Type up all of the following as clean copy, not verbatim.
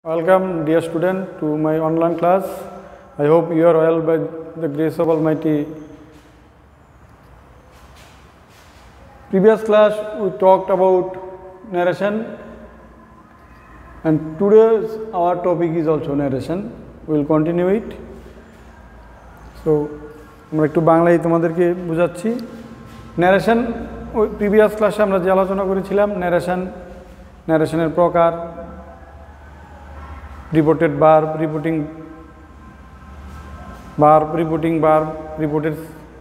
Welcome, dear student, to my online class. I hope you are well by the grace of Almighty. Previous class we talked about narration, and today's our topic is also narration. We will continue it. So, আমরা একটু বাংলায় তোমাদেরকে বোঝাচ্ছি। Narration ওই previous ক্লাসে আমরা যে আলোচনা করেছিলাম ন্যারেশনের প্রকার, reported verb, reporting verb, reported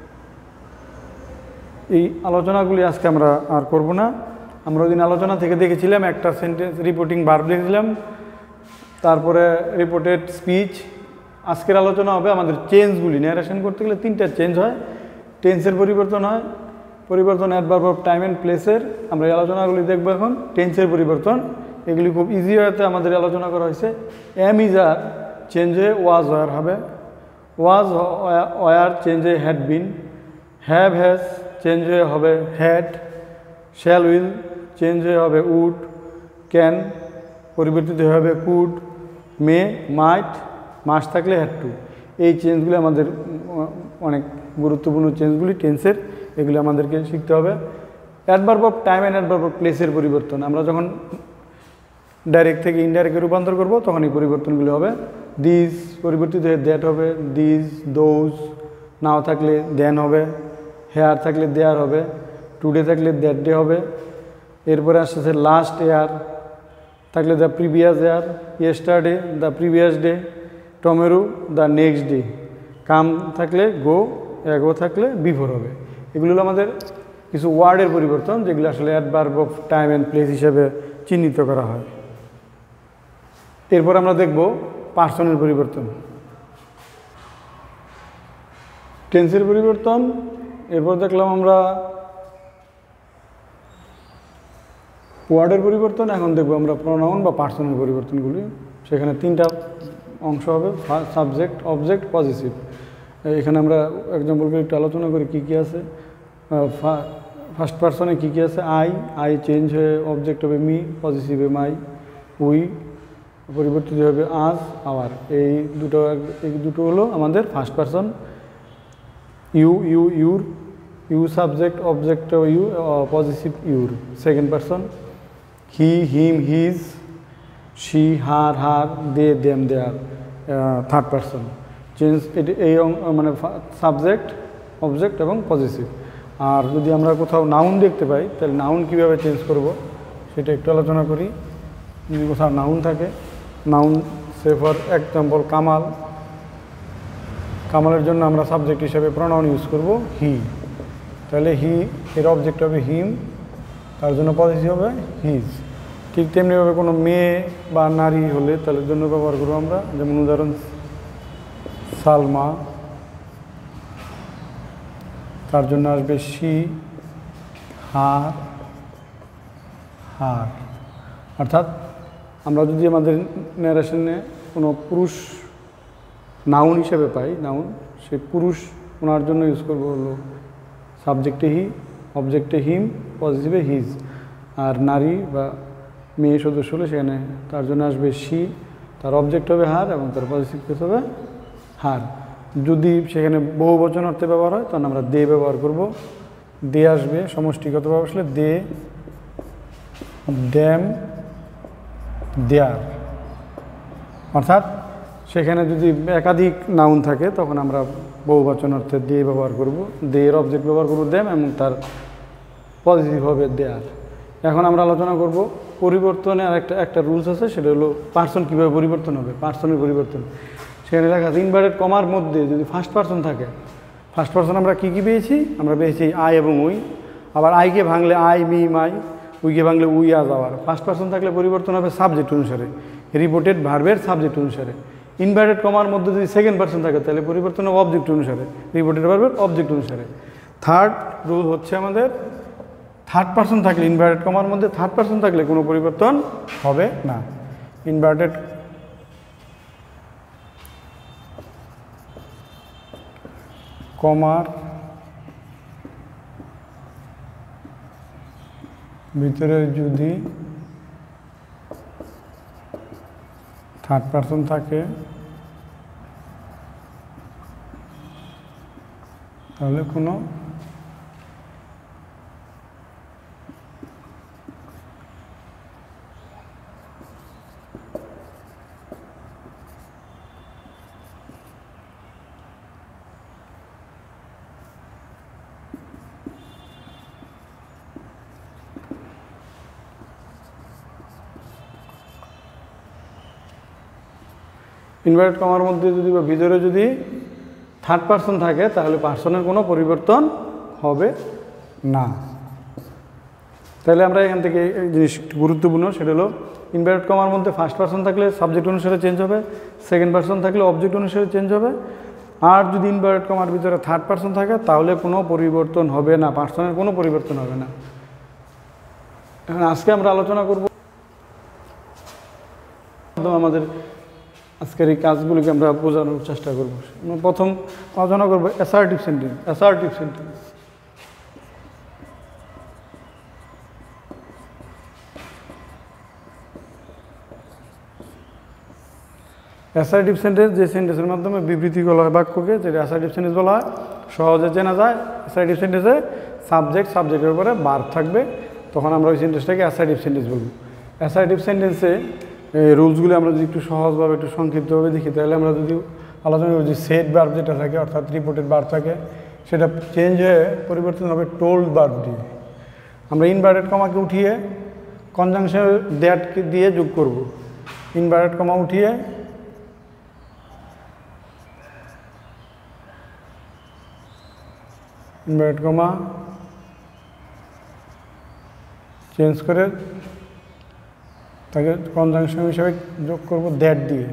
এই আলোচনাগুলি আজকে আমরা আর করব না। আমরা ওই দিন আলোচনা থেকে দেখেছিলাম একটা সেন্টেন্স রিপোর্টিং ভার্ব লিখেছিলাম, তারপরে রিপোর্টেড স্পিচ। আজকের আলোচনা হবে আমাদের চেঞ্জগুলি। ন্যারেশন করতে গেলে তিনটা চেঞ্জ হয়, টেন্সের পরিবর্তন হয়, পরিবর্তন অ্যাডভার্ব অফ টাইম অ্যান্ড প্লেসের। আমরা এই আলোচনাগুলি দেখব এখন। টেন্সের পরিবর্তন এগুলি খুব ইজি হতে আমাদের আলোচনা করা হয়েছে। এম ইজ আর চেঞ্জ হয়ে ওয়াজ ওয়ার হবে, ওয়াজ ওয়ার চেঞ্জ হয়ে had been, have has change হয়ে হবে হ্যাড, শ্যাল উইল চেঞ্জ হয়ে হবে উড, ক্যান পরিবর্তিত হয়ে হবে কুড, মে মাইট, মাস থাকলে হ্যাড টু। এই চেঞ্জগুলি আমাদের অনেক গুরুত্বপূর্ণ চেঞ্জগুলি টেন্সের, এগুলি আমাদেরকে শিখতে হবে। Adverb of time and adverb of প্লেসের পরিবর্তন, আমরা যখন ডাইরেক্ট থেকে ইনডাইরেক্টে রূপান্তর করব তখন এই পরিবর্তনগুলি হবে। দিস পরিবর্তিত হয়ে দ্যাট হবে, দিস দোজ, নাও থাকলে দেন হবে, হেয়ার থাকলে দেয়ার হবে, টুডে থাকলে দ্যাট ডে হবে। এরপরে আসছে লাস্ট ইয়ার থাকলে the previous year, yesterday the previous day, tomorrow the next day, come থাকলে গো, এগো থাকলে বিফোর হবে। এগুলো হলো আমাদের কিছু ওয়ার্ডের পরিবর্তন, যেগুলো আসলে adverb of time and place হিসেবে চিহ্নিত করা হয়। এরপর আমরা দেখব পার্সনের পরিবর্তন, টেন্সের পরিবর্তন। এরপর দেখলাম আমরা ওয়ার্ডের পরিবর্তন। এখন দেখব আমরা প্রোনাউন বা পার্সনের পরিবর্তনগুলি। সেখানে তিনটা অংশ হবে, সাবজেক্ট, অবজেক্ট, পজিটিভ। এখানে আমরা এক্সাম্পলগুলো একটু আলোচনা করি কী কী আছে। ফার্স্ট পার্সনে কী কী আছে? আই চেঞ্জ হয়ে অবজেক্ট হবে মি, পজিটিভ হবে মাই, উই পরিবর্তিত হবে আজ, আওয়ার। এই দুটো হলো আমাদের first person. You subject, object you, positive your. Second person he, him, his, she, her, they, them, their. Third person change এই মানে সাবজেক্ট, অবজেক্ট এবং পজিটিভ। আর যদি আমরা কোথাও নাউন দেখতে পাই তাহলে নাউন কীভাবে চেঞ্জ করব সেটা একটু আলোচনা করি। যদি কোথাও নাউন থাকে, noun say for example Kamal, কামালের জন্য আমরা সাবজেক্ট হিসেবে প্রোনাউন ইউজ করব হি, তাহলে হি এর অবজেক্ট হবে হিম, তার জন্য পজিটিভ হবে হিজ। ঠিক তেমনিভাবে কোনো মেয়ে বা নারী হলে তাদের জন্য ব্যবহার করবো আমরা, যেমন উদাহরণ সালমা, তার জন্য আসবে শি, হার। অর্থাৎ আমরা যদি আমাদের ন্যারেশনে কোনো পুরুষ নাউন হিসেবে পাই, নাউন সে পুরুষ, ওনার জন্য ইউজ করবো হলো সাবজেক্টে হি, অবজেক্টে হিম, পজিটিভে হিজ। আর নারী বা মেয়ে সদস্য হলে সেখানে তার জন্য আসবে শি, তার অবজেক্ট হবে হার এবং তার পজিটিভ কেস হবে হার। যদি সেখানে বহু বচন অর্থে ব্যবহার হয় তখন আমরা দে ব্যবহার করব। দে আসবে সমষ্টিগতভাবে আসলে দে, ড্যাম, দেয়ার। অর্থাৎ সেখানে যদি একাধিক নাউন থাকে তখন আমরা বহু বচন অর্থে দে ব্যবহার করব। দে এর অবজেক্ট ব্যবহার করব ড্যাম এবং তার পজিটিভ হবে দেয়ার। এখন আমরা আলোচনা করব পরিবর্তনে আর একটা রুলস আছে, সেটা হলো পার্সন কীভাবে পরিবর্তন হবে। পার্সনের পরিবর্তন সেখানে লেখা আছে ইনভার্টেড কমার মধ্যে যদি ফার্স্ট পার্সন থাকে, ফার্স্ট পার্সন আমরা কী পেয়েছি? আমরা পেয়েছি আই এবং উই। আবার আইকে ভাঙলে আই, মি, মাই, উইকে ভাঙলে উই, আজ, আওয়ার। ফার্স্ট পার্সন থাকলে পরিবর্তন হবে সাবজেক্ট অনুসারে, রিপোর্টেড ভার্বের সাবজেক্ট অনুসারে। ইনভার্টেড কমার মধ্যে যদি সেকেন্ড পার্সন থাকে তাহলে পরিবর্তন হবে অবজেক্ট অনুসারে, রিপোর্টেড ভার্বের অবজেক্ট অনুসারে। থার্ড রুল হচ্ছে আমাদের থার্ড পার্সন থাকলে, ইনভার্টেড কমার মধ্যে থার্ড পার্সন থাকলে কোনো পরিবর্তন হবে না। ইনভার্টেড কমার ভিতরে যদি থার্ড পারসন থাকে তাহলে কোনো ইনভার্টেড কমার মধ্যে যদি বা ভিতরে যদি থার্ড পারসন থাকে তাহলে পার্সনের কোনো পরিবর্তন হবে না। তাহলে আমরা এখান থেকে এই জিনিস গুরুত্বপূর্ণ, সেটা হলো ইনভার্টেড কমার মধ্যে ফার্স্ট পারসন থাকলে সাবজেক্ট অনুসারে চেঞ্জ হবে, সেকেন্ড পারসন থাকলে অবজেক্ট অনুসারে চেঞ্জ হবে, আর যদি ইনভার্টেড কমার ভিতরে থার্ড পারসন থাকে তাহলে কোনো পরিবর্তন হবে না, পার্সনের কোনো পরিবর্তন হবে না। এখন আজকে আমরা আলোচনা করব আমাদের আজকের এই কাজগুলিকে আমরা বোঝানোর চেষ্টা করব। প্রথম আলোচনা করব assertive sentence. Assertive sentence assertive sentence যে সেন্টেন্সের মাধ্যমে বিবৃতি করা হয় বাক্যকে, যেটা অ্যাসার্টিভ সেন্টেন্স বলা হয়, সহজে চেনা যায়। অ্যাসার্টিভ সেন্টেন্সে সাবজেক্টের উপরে ভার্ব থাকবে, তখন আমরা ওই সেন্টেন্সটাকে অ্যাসার্টিভ সেন্টেন্স বলব। অ্যাসার্টিভ সেন্টেন্সে রুলসগুলি আমরা যদি একটু সহজভাবে একটু সংক্ষিপ্তভাবে দেখি, তাহলে আমরা যদি আলোচনা করি যে সেট ভার্ব যেটা থাকে অর্থাৎ রিপোর্টেড ভার্ব থাকে, সেটা চেঞ্জ হয়ে পরিবর্তন হবে টোল্ড ভার্ব দিয়ে। আমরা ইনভার্টেড কমাকে উঠিয়ে কনজাংশন দ্যাট দিয়ে যোগ করব। ইনভার্টেড কমা উঠিয়ে ইনভার্টেড কমা চেঞ্জ করে তাকে কনজাংশন হিসাবে যোগ করব দ্যাট দিয়ে।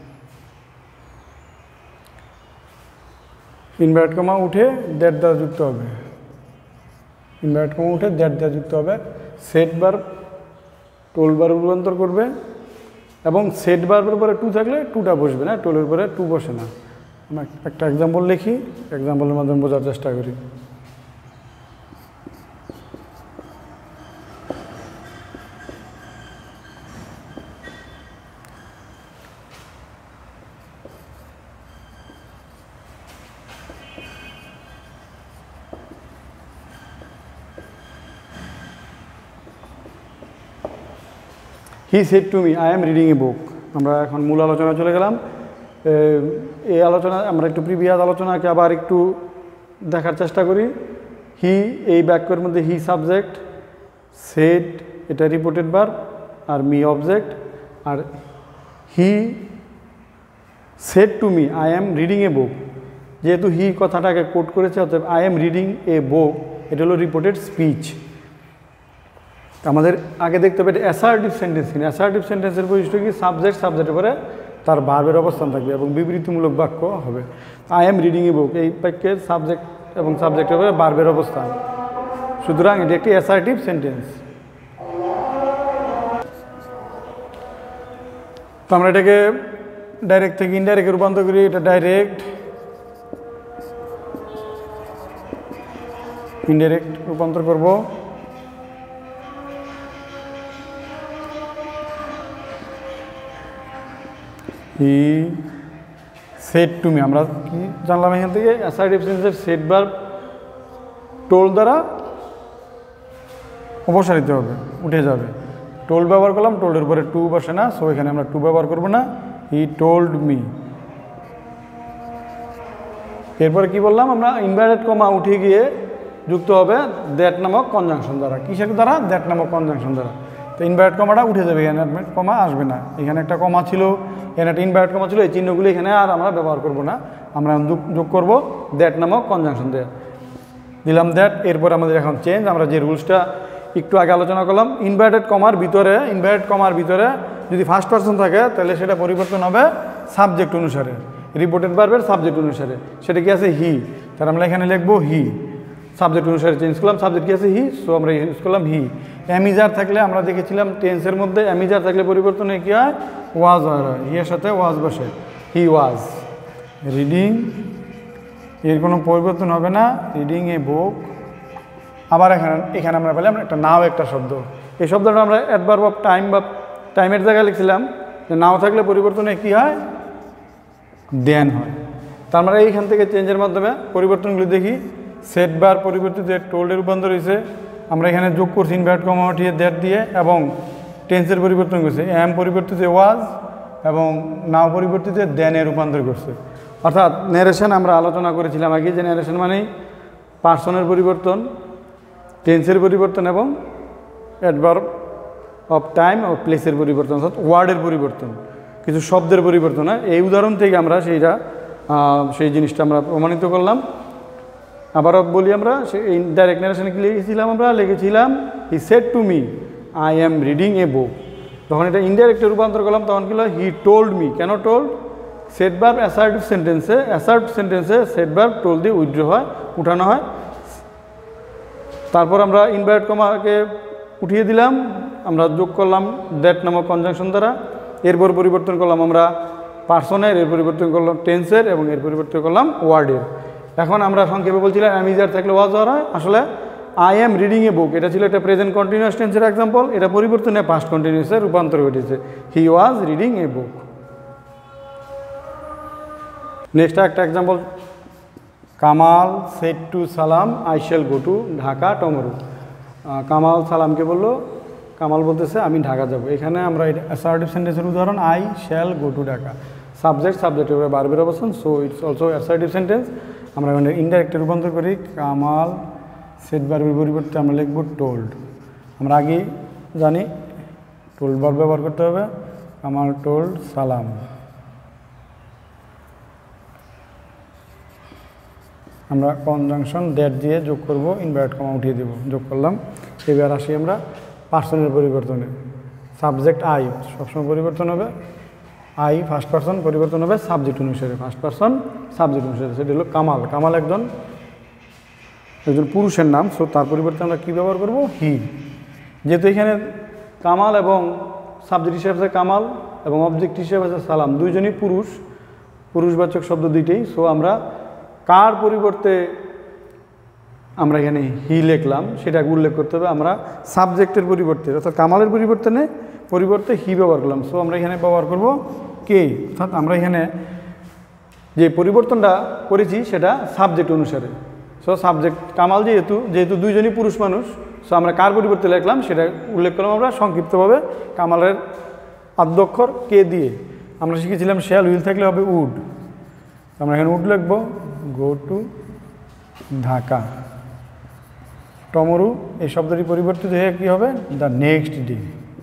ইনভার্ট কমা উঠে দ্যাট দ্বারা যুক্ত হবে, ইনভার্ট কমা উঠে দ্যাট দ্বারা যুক্ত হবে। সেট ভার্ব টোল ভার্বে রূপান্তর করবে, এবং সেট ভার্বের পরে টু থাকলে টুটা বসবে না, টোলের পরে টু বসে না। আমরা একটা এক্সাম্পল লিখি, এক্সাম্পলের মাধ্যমে বোঝার চেষ্টা করি। He said to me I am reading a book. আমরা এখন মূল আলোচনা চলে গেলাম। এই আলোচনা আমরা একটু প্রিভিয়াস আলোচনাকে আবার একটু দেখার চেষ্টা করি। হি এই বাক্যের মধ্যে হি সাবজেক্ট, সেড এটা রিপোর্টেড ভার্ব, আর মি অবজেক্ট। আর he said to me I am reading a book, যেহেতু হি কথাটাকে কোট করেছে, অর্থাৎ I am reading a book, এটা হলো রিপোর্টেড স্পিচ। আমাদের আগে দেখতে হবে অ্যাসার্টিভ সেন্টেন্স কি। অ্যাসার্টিভ সেন্টেন্সের বৈশিষ্ট্য কি? সাবজেক্টের পরে তার ভার্বের অবস্থান থাকবে এবং বিবৃতিমূলক বাক্য হবে। I am reading a book এই বাক্যের সাবজেক্ট এবং সাবজেক্টের পরে ভার্বের অবস্থান, সুতরাং এটি একটি অ্যাসার্টিভ সেন্টেন্স। তো আমরা এটাকে ডাইরেক্ট থেকে ইনডাইরেক্টে রূপান্তর করি। এটা ডাইরেক্ট, ইনডাইরেক্ট রূপান্তর করব। হি সেড টু মি, আমরা কি জানলাম এখান থেকে? অ্যাসার্টিভ সেন্টেন্সের সেড ভার্ব টোল দ্বারা অপসারিত হবে, উঠে যাবে। টোল ব্যবহার করলাম, টোল্ডের পরে টু বসে না, সো এখানে আমরা টু ব্যবহার করবো না। He told me. এরপরে কি বললাম আমরা? ইনভার্টেড কমা উঠে গিয়ে যুক্ত হবে দ্যাট নামক কনজাংশন দ্বারা। কিসের দ্বারা? দ্যাট নামক কনজাংশন দ্বারা। তো ইনভার্টেড কমাটা উঠে যাবে, এখানে কমা আসবে না। এখানে একটা কমা ছিল, এখানে একটা ইনভার্টেড কমা ছিল, এই চিহ্নগুলি এখানে আর আমরা ব্যবহার করব না। আমরা যোগ করব দ্যাট নামক কনজাংশন দিয়ে দিলাম দ্যাট। এরপর আমাদের এখন চেঞ্জ, আমরা যে রুলসটা একটু আগে আলোচনা করলাম, ইনভার্টেড কমার ভিতরে যদি ফার্স্ট পারসন থাকে তাহলে সেটা পরিবর্তন হবে সাবজেক্ট অনুসারে, রিপোর্টেড ভার্বের সাবজেক্ট অনুসারে। সেটা কি আছে? হি। তাহলে আমরা এখানে লিখবো হি। সাবজেক্ট অনুসারে চেঞ্জ করলাম, সাবজেক্ট কি আছে? হি, সো আমরা ইউজ করলাম হি। অ্যামিজার থাকলে আমরা দেখেছিলাম টেন্সের মধ্যে অ্যামিজার থাকলে পরিবর্তন কি হয়? ওয়াজ হয়, হি এর সাথে ওয়াজ বসে। হি ওয়াজ রিডিং, এর কোনো পরিবর্তন হবে না, রিডিং এ বুক। আবার এখানে আমরা পেলাম একটা নাও একটা শব্দ। এই শব্দটা আমরা অ্যাডভার্ব অফ টাইম বা টাইমের জায়গায় লিখছিলাম, নাও থাকলে পরিবর্তনে কি হয়, দেন হয়। তার মানে এইখান থেকে চেঞ্জের মাধ্যমে পরিবর্তনগুলি দেখি। সেট বার পরিবর্তিত টোল্ডে রূপান্তর হয়েছে, আমরা এখানে যোগ করছি ইনভার্ট কমা উঠিয়ে দ্যাট দিয়ে, এবং টেন্সের পরিবর্তন করছে, এম পরিবর্তিত ওয়াজ এবং নাও পরিবর্তিত দেনে রূপান্তর করছে। অর্থাৎ ন্যারেশন আমরা আলোচনা করেছিলাম আগে যে ন্যারেশন মানেই পার্সনের পরিবর্তন, টেন্সের পরিবর্তন এবং অ্যাডভার্ব অফ টাইম ও প্লেসের পরিবর্তন, অর্থাৎ ওয়ার্ডের পরিবর্তন, কিছু শব্দের পরিবর্তন হয়। এই উদাহরণ থেকে আমরা সেই জিনিসটা আমরা প্রমাণিত করলাম। আবারও বলি, আমরা সেই ইনডাইরেক্ট ন্যারেশনে কি লিখেছিলাম, আমরা লিখেছিলাম he said to me I am reading a book. যখন এটা ইনডাইরেক্টে রূপান্তর করলাম তখন কি হলো, হি টোল্ড মি। কেন টোল্ড? সেট ভার্ব অ্যাসার্টিভ সেন্টেন্সে সেট ভার্ব টোল্ড দিয়ে উইথড্র হয়, উঠানো হয়। তারপর আমরা ইনভার্ট কমাকে উঠিয়ে দিলাম, আমরা যোগ করলাম দ্যাট নামক কনজাংশন দ্বারা। এরপর পরিবর্তন করলাম আমরা পার্সনের, এর পরিবর্তন করলাম টেন্সের, এবং এর পরিবর্তন করলাম ওয়ার্ডের। এখন আমরা সংক্ষেপে বলছিলাম এম ইজ আর থাকলে ওয়াজ হওয়ার হয়। আসলে I am reading a book এটা ছিল একটা প্রেজেন্ট কন্টিনিউয়াস টেন্সের এক্সাম্পল, এটা পরিবর্তনে পাস্ট কন্টিনিউয়াসে রূপান্তর ঘটেছে, he was reading a book. Next একটা example, Kamal said to Salam I shall go to Dhaka tomorrow. Kamal সালামকে বললো, কামাল বলতেছে আমি ঢাকা যাব। এখানে আমরা অ্যাসার্টিভ সেন্টেন্সের উদাহরণ I shall go to Dhaka, সাবজেক্টের উপরে ভার্বের অবস্থান, so it's also assertive sentence. আমরা এখানে ইনডাইরেক্টে রূপান্তর করি, কামাল সেড ভার্বের পরিবর্তে আমরা লিখব টোল্ড। আমরা আগেই জানি টোল্ড ভার্ব ব্যবহার করতে হবে, কামাল টোল্ড সালাম। আমরা কনজাংশন দ্যাট দিয়ে যোগ করব, ইনভার্ট কমা উঠিয়ে দেব, যোগ করলাম। এবার আসি আমরা পার্সনের পরিবর্তনে। সাবজেক্ট আই সবসময় পরিবর্তন হবে, আই ফার্স্ট পার্সন পরিবর্তন হবে সাবজেক্ট অনুসারে, ফার্স্ট পার্সন সাবজেক্ট অনুসারে। সেটা হলো কামাল। কামাল একজন পুরুষের নাম, সো তার পরিবর্তে আমরা কী ব্যবহার করব, হি। যেহেতু এখানে কামাল এবং সাবজেক্ট হিসেবে আছে কামাল এবং অবজেক্ট হিসেবে আছে সালাম, দুইজনই পুরুষবাচক শব্দ দুইটাই। সো আমরা কার পরিবর্তে আমরা এখানে হি লিখলাম সেটাকে উল্লেখ করতে হবে, আমরা সাবজেক্টের পরিবর্তে, অর্থাৎ কামালের পরিবর্তে হি ব্যবহার করলাম। সো আমরা এখানে ব্যবহার করব কে, অর্থাৎ আমরা এখানে যে পরিবর্তনটা করেছি সেটা সাবজেক্ট অনুসারে। সো সাবজেক্ট কামাল যেহেতু দুইজনই পুরুষ মানুষ, সো আমরা কার পরিবর্তে লিখলাম সেটা উল্লেখ করলাম আমরা সংক্ষিপ্তভাবে কামালের আদ্যক্ষর কে দিয়ে। আমরা শিখেছিলাম শ্যাল উইল থাকলে হবে উড, আমরা এখানে উড লিখব, গো টু ঢাকা টুমরো। এই শব্দটি পরিবর্তিত হয়ে কী হবে, দ্য নেক্সট ডে।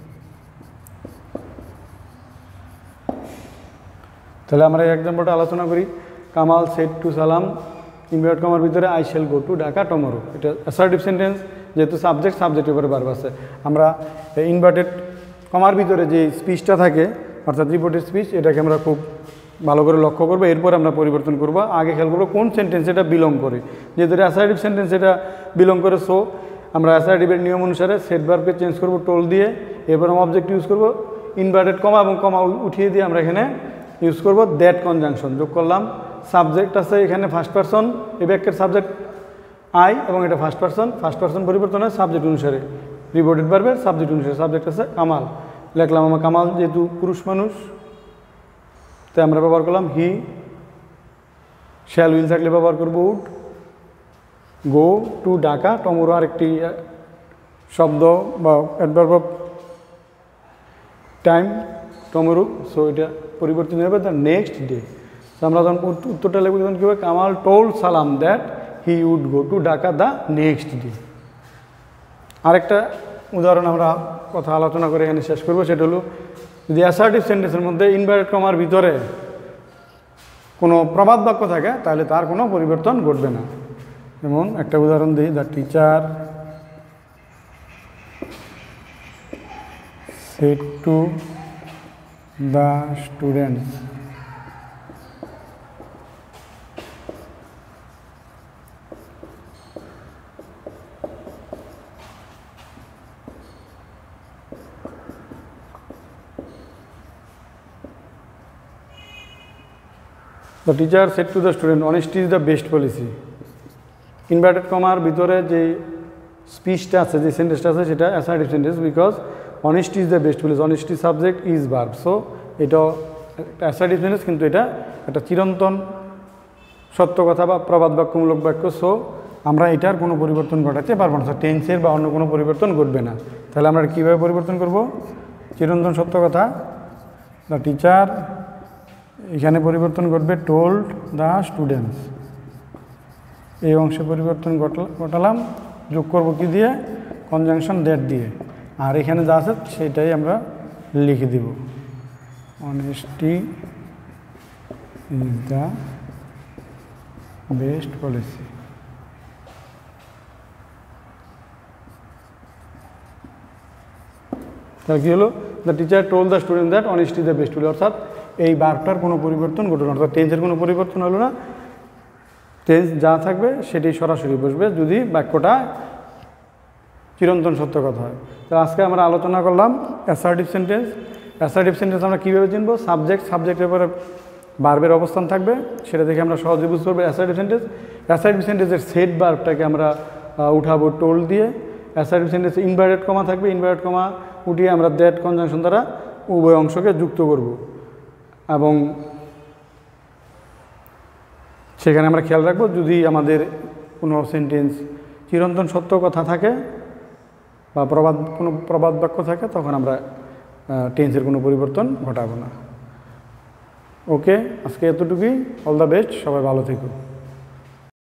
তাহলে আমরা এই এক্সাম্পলটা আলোচনা করি। Kamal said to Salam, invert কমার ভিতরে I shall go to Dhaka tomorrow. এটা অ্যাসার্টিভ সেন্টেন্স, যেহেতু সাবজেক্টের উপরে ভার্ব আছে। আমরা ইনভার্টেড কমার ভিতরে যে স্পিচটা থাকে অর্থাৎ রিপোর্টেড স্পিচ, এটাকে আমরা খুব ভালো করে লক্ষ্য করবো। এরপর আমরা পরিবর্তন করবো, আগে খেয়াল করবো কোন সেন্টেন্স এটা বিলং করে। যেহেতু অ্যাসার্টিভ সেন্টেন্স এটা বিলং করে, সো আমরা অ্যাসার্টিভের নিয়ম অনুসারে সেট ভার্বকে চেঞ্জ করবো টোল দিয়ে, এরপর আমরা অবজেক্ট ইউজ করবো ইনভার্টেড কমা এবং কমা উঠিয়ে দিয়ে আমরা এখানে ইউজ করবো দ্যাট কনজাংশন, যোগ করলাম। সাবজেক্ট আছে এখানে ফার্স্ট পারসন, এই বাক্যের সাবজেক্ট আই এবং এটা ফার্স্ট পারসন পরিবর্তন হয় সাবজেক্ট অনুসারে, রিপোর্টেড ভার্বের সাবজেক্ট অনুসারে। সাবজেক্ট আছে কামাল, লিখলাম আমার কামাল যেহেতু পুরুষ মানুষ তাই আমরা ব্যবহার করলাম হি। শ্যাল উইল থাকলে ব্যবহার করবো would. Go to Dhaka tomorrow আরেকটি শব্দ বা adverb of time tomorrow, so এটা পরিবর্তন হবে দ্য নেক্সট ডে। তো আমরা যখন উত্তরটা লিখব তখন কী হবে, Kamal told Salam that he would go to Dhaka the next day. আরেকটা উদাহরণ আমরা কথা আলোচনা করে এখানে শেষ করবো, সেটা হলো যদি অ্যাসার্টিভ সেন্টেন্সের মধ্যে ইনভার্টেড কমার ভিতরে কোনো প্রবাদ বাক্য থাকে তাহলে তার কোনো পরিবর্তন ঘটবে না। যেমন একটা উদাহরণ দিই, the teacher said to the students The teacher said to the student, honesty is the best policy. Inverted কমার ভিতরে যে স্পিচটা আছে, যে সেন্টেন্সটা আছে সেটা assertive sentence, because honesty is the best policy. Honesty subject is verb. So এটা একটা অ্যাসার্টিভ সেন্টেন্স, কিন্তু এটা একটা চিরন্তন সত্য কথা বা প্রবাদ বাক্যমূলক বাক্য। সো আমরা এটার কোনো পরিবর্তন ঘটাতে পারবো না, টেন্সের বা অন্য কোনো পরিবর্তন ঘটবে না। তাহলে আমরা কীভাবে পরিবর্তন করব? চিরন্তন সত্য কথা, দ্য টিচার, এখানে পরিবর্তন ঘটবে টোল্ড দ্য স্টুডেন্টস, এই অংশে পরিবর্তন ঘটালাম, যোগ করব কি দিয়ে? কনজাংশন দ্যাট দিয়ে। আর এখানে যা আছে সেটাই আমরা লিখে দিব, honesty is the best policy. তাহলে কী হলো? The teacher told the student that honesty is the best policy, অর্থাৎ এই বার্বটার কোনো পরিবর্তন ঘটলো না, অর্থাৎ টেন্সের কোনো পরিবর্তন হলো না। টেন্স যা থাকবে সেটি সরাসরি বসবে যদি বাক্যটা চিরন্তন সত্য কথা হয়। তো আজকে আমরা আলোচনা করলাম অ্যাসার্টিভ সেন্টেন্স। অ্যাসার্টিভ সেন্টেন্স আমরা কীভাবে চিনব? সাবজেক্টের পরে ভার্বের অবস্থান থাকবে, সেটা দেখে আমরা সহজে বুঝতে পারবো অ্যাসার্টিভ সেন্টেন্স। অ্যাসার্টিভ সেন্টেন্সের সেট ভার্বটাকে আমরা উঠাবো টোল্ড দিয়ে। অ্যাসার্টিভ সেন্টেন্সে ইনভার্টেড কমা থাকবে, ইনভার্টেড কমা উঠিয়ে আমরা দ্যাট কনজাংশন দ্বারা উভয় অংশকে যুক্ত করব, এবং সেখানে আমরা খেয়াল রাখবো যদি আমাদের কোনো সেন্টেন্স চিরন্তন সত্য কথা থাকে বা কোনো প্রবাদ বাক্য থাকে, তখন আমরা টেন্সের কোনো পরিবর্তন ঘটাবো না। ওকে, আজকে এতটুকুই। অল দ্য বেস্ট, সবাই ভালো থেকো।